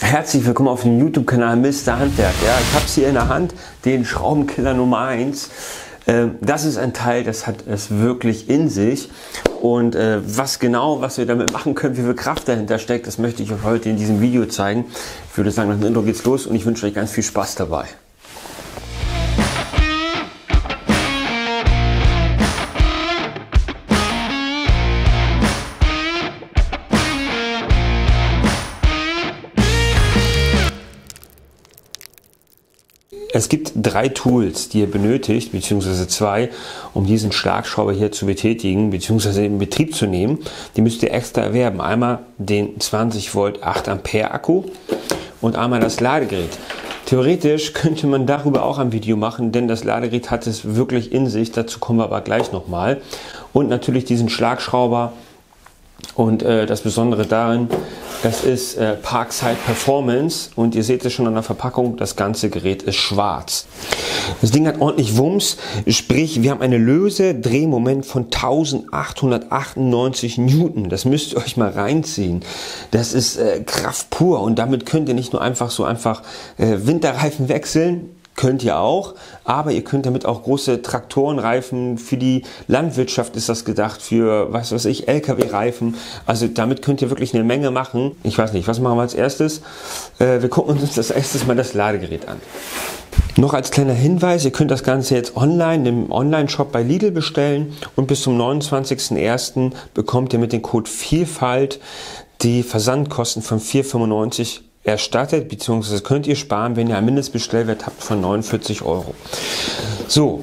Herzlich willkommen auf dem YouTube-Kanal Mr. Handwerk. Ja, ich habe es hier in der Hand, den Schraubenkiller Nummer 1. Das ist ein Teil, das hat es wirklich in sich. Und was wir damit machen können, wie viel Kraft dahinter steckt, das möchte ich euch heute in diesem Video zeigen. Ich würde sagen, nach dem Intro geht's los und ich wünsche euch ganz viel Spaß dabei. Es gibt 3 Tools, die ihr benötigt, beziehungsweise 2, um diesen Schlagschrauber hier zu betätigen, beziehungsweise in Betrieb zu nehmen. Die müsst ihr extra erwerben. Einmal den 20 Volt 8 Ampere Akku und einmal das Ladegerät. Theoretisch könnte man darüber auch ein Video machen, denn das Ladegerät hat es wirklich in sich. Dazu kommen wir aber gleich nochmal. Und natürlich diesen Schlagschrauber. Und das Besondere darin, das ist Parkside Performance und ihr seht es schon an der Verpackung, das ganze Gerät ist schwarz. Das Ding hat ordentlich Wumms, sprich wir haben eine Löse-Drehmoment von 1898 Newton. Das müsst ihr euch mal reinziehen. Das ist Kraft pur und damit könnt ihr nicht nur einfach Winterreifen wechseln. Könnt ihr auch, aber ihr könnt damit auch große Traktorenreifen, für die Landwirtschaft ist das gedacht, für was weiß ich, LKW-Reifen. Also damit könnt ihr wirklich eine Menge machen. Ich weiß nicht, was machen wir als erstes? Wir gucken uns das erstes mal das Ladegerät an. Noch als kleiner Hinweis, ihr könnt das Ganze jetzt online im Online-Shop bei Lidl bestellen und bis zum 29.01. bekommt ihr mit dem Code VIELFALT die Versandkosten von 4,95 € erstattet, beziehungsweise könnt ihr sparen, wenn ihr einen Mindestbestellwert habt von 49 €. So,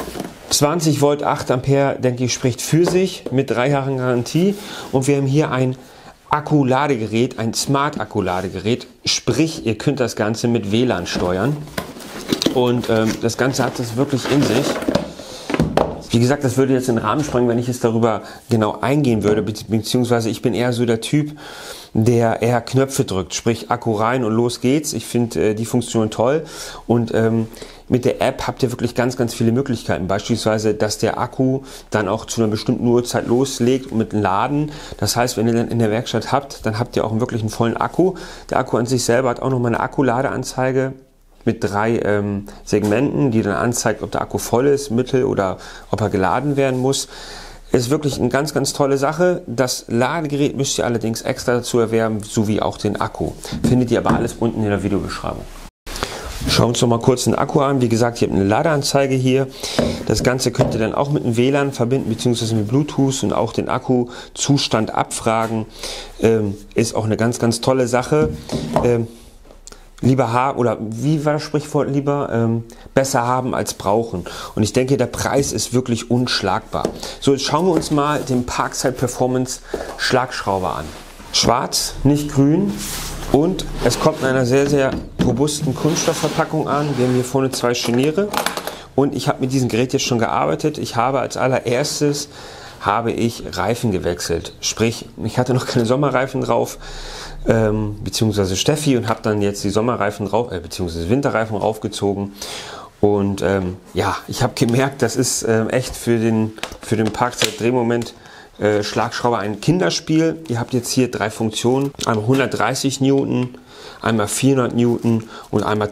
20 Volt 8 Ampere, denke ich, spricht für sich mit 3 Jahren Garantie und wir haben hier ein Akkuladegerät, ein Smart-Akkuladegerät, sprich, ihr könnt das Ganze mit WLAN steuern und das Ganze hat es wirklich in sich. Wie gesagt, das würde jetzt den Rahmen sprengen, wenn ich es darüber genau eingehen würde, beziehungsweise ich bin eher so der Typ, der eher Knöpfe drückt, sprich Akku rein und los geht's. Ich finde die Funktion toll und mit der App habt ihr wirklich ganz viele Möglichkeiten. Beispielsweise, dass der Akku dann auch zu einer bestimmten Uhrzeit loslegt mit dem Laden. Das heißt, wenn ihr dann in der Werkstatt habt, dann habt ihr auch wirklich einen vollen Akku. Der Akku an sich selber hat auch noch mal eine Akkuladeanzeige mit 3 Segmenten, die dann anzeigt, ob der Akku voll ist, mittel oder ob er geladen werden muss. Ist wirklich eine ganz tolle Sache. Das Ladegerät müsst ihr allerdings extra dazu erwerben, sowie auch den Akku. Findet ihr aber alles unten in der Videobeschreibung. Schauen wir uns noch mal kurz den Akku an. Wie gesagt, ihr habt eine Ladeanzeige hier. Das Ganze könnt ihr dann auch mit dem WLAN verbinden, beziehungsweise mit Bluetooth und auch den Akkuzustand abfragen. Ist auch eine ganz tolle Sache. Lieber haben, oder wie war das Sprichwort, besser haben als brauchen. Und ich denke, der Preis ist wirklich unschlagbar. So, jetzt schauen wir uns mal den Parkside Performance Schlagschrauber an. Schwarz, nicht grün und es kommt in einer sehr robusten Kunststoffverpackung an. Wir haben hier vorne 2 Scharniere und ich habe mit diesem Gerät jetzt schon gearbeitet. Ich habe als allererstes Reifen gewechselt. Sprich, ich hatte noch keine Sommerreifen drauf, beziehungsweise Steffi, und habe dann jetzt die Sommerreifen drauf, beziehungsweise Winterreifen raufgezogen. Und ja, ich habe gemerkt, das ist echt für den Parkside-Drehmoment Schlagschrauber ein Kinderspiel. Ihr habt jetzt hier 3 Funktionen, einmal 130 Newton, einmal 400 Newton und einmal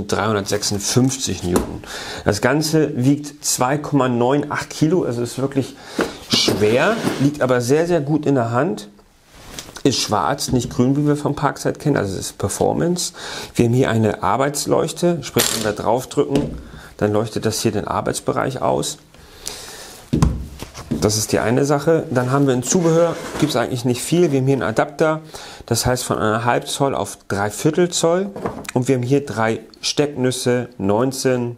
1356 Newton. Das Ganze wiegt 2,98 Kilo, also ist wirklich schwer, liegt aber sehr gut in der Hand. Ist schwarz, nicht grün, wie wir vom Parkside kennen, also es ist Performance. Wir haben hier eine Arbeitsleuchte, sprich wenn wir drauf drücken, dann leuchtet das hier den Arbeitsbereich aus. Das ist die eine Sache. Dann haben wir ein Zubehör, gibt es eigentlich nicht viel. Wir haben hier einen Adapter, das heißt von 1,5 Zoll auf 3/4 Zoll. Und wir haben hier 3 Stecknüsse, 19,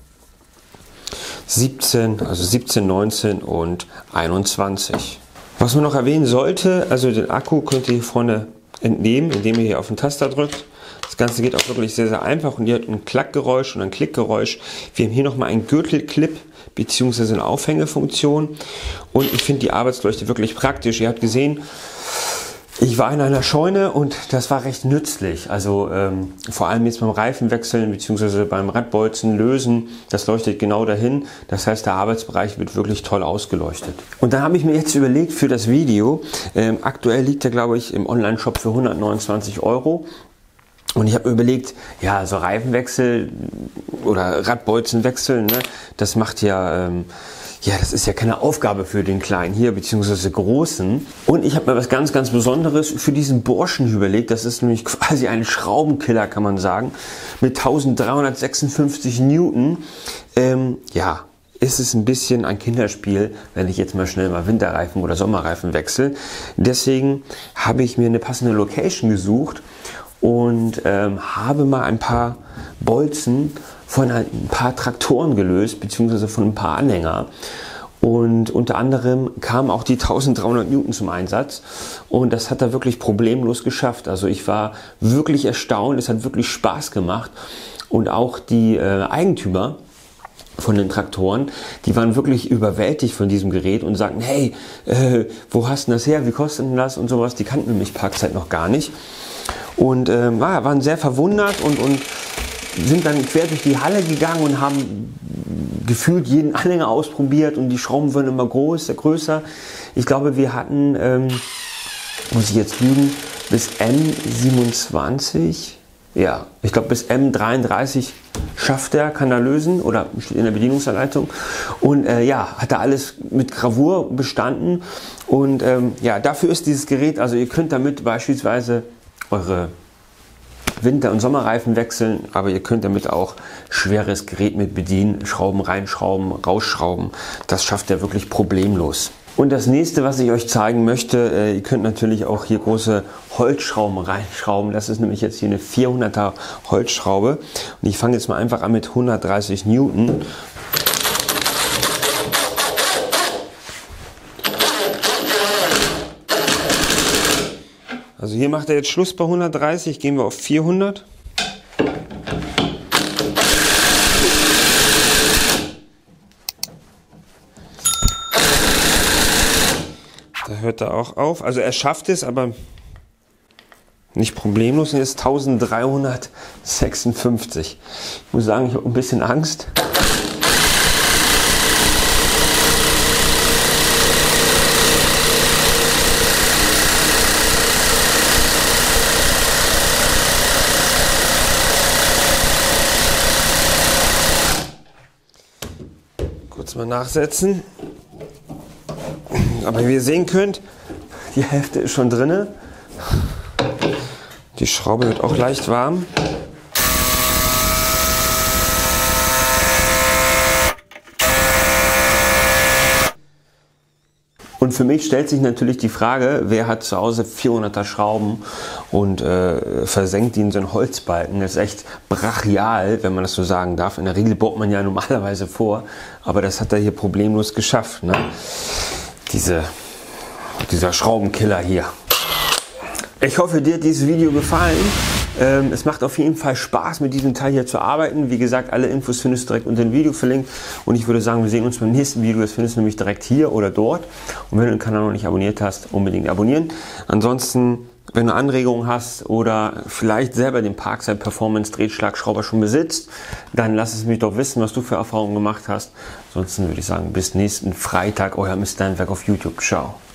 17, also 17, 19 und 21. Was man noch erwähnen sollte, also den Akku könnt ihr hier vorne entnehmen, indem ihr hier auf den Taster drückt. Das Ganze geht auch wirklich sehr einfach und ihr habt ein Klackgeräusch und ein Klickgeräusch. Wir haben hier nochmal einen Gürtelclip bzw. eine Aufhängefunktion und ich finde die Arbeitsleuchte wirklich praktisch. Ihr habt gesehen, ich war in einer Scheune und das war recht nützlich. Also vor allem jetzt beim Reifenwechseln bzw. beim Radbolzen lösen, das leuchtet genau dahin. Das heißt, der Arbeitsbereich wird wirklich toll ausgeleuchtet. Und da habe ich mir jetzt überlegt für das Video, aktuell liegt er, glaube ich, im Online-Shop für 129 €. Und ich habe mir überlegt, ja, so Reifenwechsel oder Radbolzenwechsel, ne, das macht ja, ja, das ist ja keine Aufgabe für den Kleinen hier, beziehungsweise Großen. Und ich habe mir was ganz, ganz Besonderes für diesen Burschen überlegt. Das ist nämlich quasi ein Schraubenkiller, kann man sagen, mit 1356 Newton. Ja, ist es ein bisschen ein Kinderspiel, wenn ich jetzt mal schnell mal Winterreifen oder Sommerreifen wechsle. Deswegen habe ich mir eine passende Location gesucht und habe mal ein paar Bolzen von ein paar Traktoren gelöst, beziehungsweise von ein paar Anhänger. Und unter anderem kamen auch die 1300 Newton zum Einsatz. Und das hat er wirklich problemlos geschafft. Also ich war wirklich erstaunt, es hat wirklich Spaß gemacht. Und auch die Eigentümer von den Traktoren, die waren wirklich überwältigt von diesem Gerät und sagten, hey, wo hast du das her, wie kostet denn das und sowas. Die kannten nämlich Parkside noch gar nicht. Und waren sehr verwundert und sind dann quer durch die Halle gegangen und haben gefühlt jeden Anhänger ausprobiert und die Schrauben wurden immer größer. Ich glaube, wir hatten, muss ich jetzt lügen, bis M27, ja, ich glaube bis M33 schafft er, kann er lösen oder steht in der Bedienungsanleitung. Und ja, hat er alles mit Gravur bestanden. Und ja, dafür ist dieses Gerät, also ihr könnt damit beispielsweise eure Winter- und Sommerreifen wechseln, aber ihr könnt damit auch schweres Gerät mit bedienen, Schrauben reinschrauben, rausschrauben. Das schafft er wirklich problemlos. Und das nächste, was ich euch zeigen möchte, ihr könnt natürlich auch hier große Holzschrauben reinschrauben. Das ist nämlich jetzt hier eine 400er Holzschraube. Und ich fange jetzt mal einfach an mit 130 Newton. Also hier macht er jetzt Schluss bei 130, gehen wir auf 400. Da hört er auch auf. Also er schafft es, aber nicht problemlos. Und jetzt 1356. Ich muss sagen, ich habe ein bisschen Angst. Kurz mal nachsetzen. Aber wie ihr sehen könnt, die Hälfte ist schon drin. Die Schraube wird auch leicht warm. Und für mich stellt sich natürlich die Frage, wer hat zu Hause 400er Schrauben und versenkt die in so einen Holzbalken. Das ist echt brachial, wenn man das so sagen darf. In der Regel baut man ja normalerweise vor, aber das hat er hier problemlos geschafft, ne? Dieser Schraubenkiller hier. Ich hoffe, dir hat dieses Video gefallen. Es macht auf jeden Fall Spaß, mit diesem Teil hier zu arbeiten. Wie gesagt, alle Infos findest du direkt unter dem Video verlinkt. Und ich würde sagen, wir sehen uns beim nächsten Video. Das findest du nämlich direkt hier oder dort. Und wenn du den Kanal noch nicht abonniert hast, unbedingt abonnieren. Ansonsten, wenn du Anregungen hast oder vielleicht selber den Parkside Performance Drehschlagschrauber schon besitzt, dann lass es mich doch wissen, was du für Erfahrungen gemacht hast. Ansonsten würde ich sagen, bis nächsten Freitag, euer Mr. Handwerk auf YouTube. Ciao.